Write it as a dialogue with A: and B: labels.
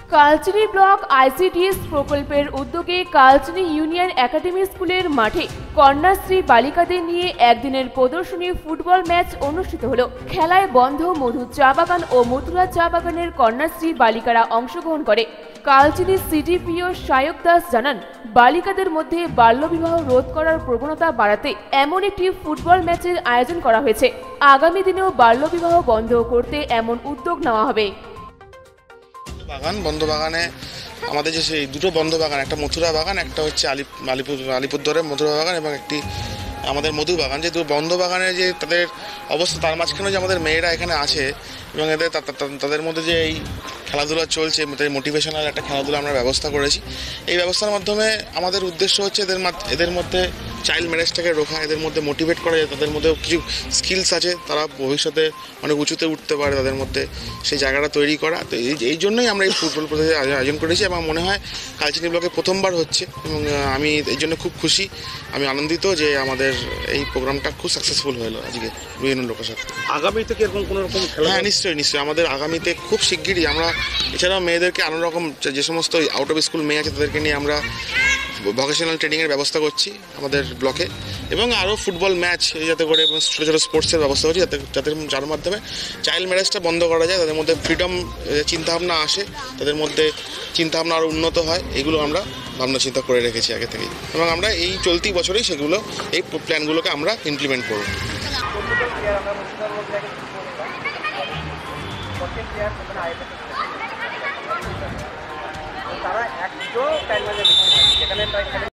A: Kalchini block ICDS প্রকল্পের উদ্যোগে Kalchini union academy স্কুলের মাঠে কন্যাশ্রী বালিকাদের নিয়ে একদিনের প্রদর্শনী ফুটবল ম্যাচ অনুষ্ঠিত হলো। খেলায় বন্ধ মধু চা বাগান ও মথুরা চা বাগানের কন্যাশ্রী বালিকারা অংশগ্রহণ করে। কালচিনি সিডিপিও সায়ক দাস জানান, বালিকাদের মধ্যে বাল্যবিবাহ রোধ করার প্রবণতা বাড়াতে এমন একটি ফুটবল ম্যাচের আয়োজন করা হয়েছে। আগামী দিনেও বাল্যবিবাহ বন্ধ করতে এমন উদ্যোগ নেওয়া হবে।
B: বন্ধ বাগানে আমাদের যে সেই দুটো বন্ধ বাগান, একটা মথুরা বাগান, একটা হচ্ছে আলিপুরদুয়ারের মথুরা বাগান এবং একটি আমাদের মধু বাগান। যে বন্ধ বাগানে যে তাদের অবস্থা, তার মাঝখানে যে আমাদের মেয়েরা এখানে আছে এবং তাদের মধ্যে যে এই খেলাধুলা চলছে, মোটিভেশনাল একটা খেলাধুলা আমরা ব্যবস্থা করেছি। এই ব্যবস্থার মাধ্যমে আমাদের উদ্দেশ্য হচ্ছে এদের মধ্যে চাইল্ড ম্যারেজটাকে রোখা, এদের মধ্যে মোটিভেট করা, তাদের মধ্যে কিছু স্কিলস আছে, তারা ভবিষ্যতে অনেক উঁচুতে উঠতে পারে, তাদের মধ্যে সেই জায়গাটা তৈরি করা। তো এই জন্যই আমরা এই ফুটবল প্রতিযোগিতা আয়োজন করেছি এবং মনে হয় কালচিনি ব্লকে প্রথমবার হচ্ছে এবং আমি এই জন্য খুব খুশি, আমি আনন্দিত যে আমাদের এই প্রোগ্রামটা খুব সাকসেসফুল হলো আজকে বিভিন্ন লোকের সাথে।
C: আগামীতে কি এরকম কোনো রকম খেলা?
B: হ্যাঁ, নিশ্চয়ই আমাদের আগামীতে খুব শিগগিরই আমরা এছাড়াও মেয়েদেরকে আরও রকম যে সমস্ত আউট অফ স্কুল মেয়ে আছে তাদেরকে নিয়ে আমরা ভোকেশনাল ট্রেনিংয়ের ব্যবস্থা করছি আমাদের ব্লকে এবং আরও ফুটবল ম্যাচ যাতে করে এবং ছোটো ছোটো স্পোর্টসের ব্যবস্থা করছি যার মাধ্যমে চাইল্ড ম্যারেজটা বন্ধ করা যায়, তাদের মধ্যে ফ্রিডম চিন্তাভাবনা আসে, তাদের মধ্যে চিন্তাভাবনা আরও উন্নত হয়। এগুলো আমরা ভাবনা চিন্তা করে রেখেছি আগে থেকেই এবং আমরা এই চলতি বছরেই সেগুলো এই প্ল্যানগুলোকে আমরা ইমপ্লিমেন্ট করব।
D: তারা একশো টাইম যেখানে